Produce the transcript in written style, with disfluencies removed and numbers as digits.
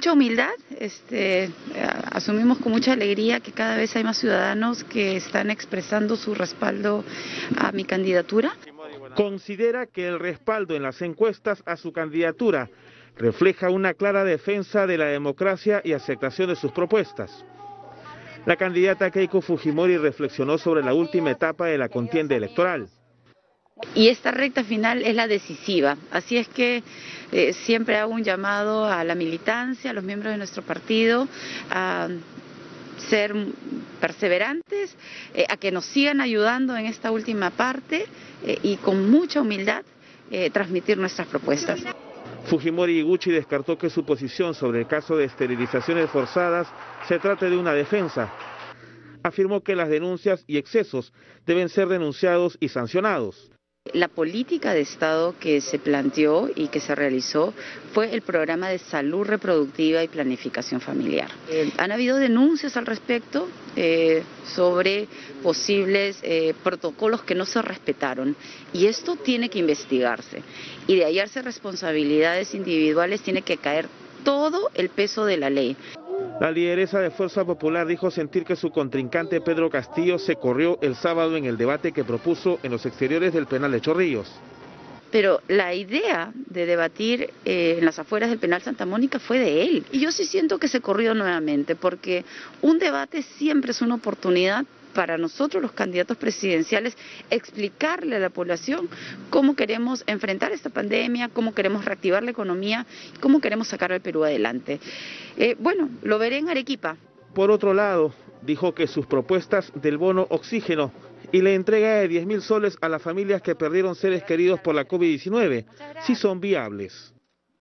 mucha humildad, asumimos con mucha alegría que cada vez hay más ciudadanos que están expresando su respaldo a mi candidatura. Considera que el respaldo en las encuestas a su candidatura refleja una clara defensa de la democracia y aceptación de sus propuestas. La candidata Keiko Fujimori reflexionó sobre la última etapa de la contienda electoral. Y esta recta final es la decisiva, así es que siempre hago un llamado a la militancia, a los miembros de nuestro partido, a ser perseverantes, a que nos sigan ayudando en esta última parte y con mucha humildad transmitir nuestras propuestas. Fujimori Higuchi descartó que su posición sobre el caso de esterilizaciones forzadas se trate de una defensa. Afirmó que las denuncias y excesos deben ser denunciados y sancionados. La política de Estado que se planteó y que se realizó fue el programa de salud reproductiva y planificación familiar. Han habido denuncias al respecto sobre posibles protocolos que no se respetaron y esto tiene que investigarse y de hallarse responsabilidades individuales tiene que caer todo el peso de la ley. La lideresa de Fuerza Popular dijo sentir que su contrincante Pedro Castillo se corrió el sábado en el debate que propuso en los exteriores del penal de Chorrillos. Pero la idea de debatir en las afueras del penal Santa Mónica fue de él. Y yo sí siento que se corrió nuevamente, porque un debate siempre es una oportunidad para nosotros los candidatos presidenciales explicarle a la población cómo queremos enfrentar esta pandemia, cómo queremos reactivar la economía, cómo queremos sacar al Perú adelante. Bueno, lo veré en Arequipa. Por otro lado, dijo que sus propuestas del bono oxígeno y la entrega de 10.000 soles a las familias que perdieron seres queridos por la COVID-19 sí son viables.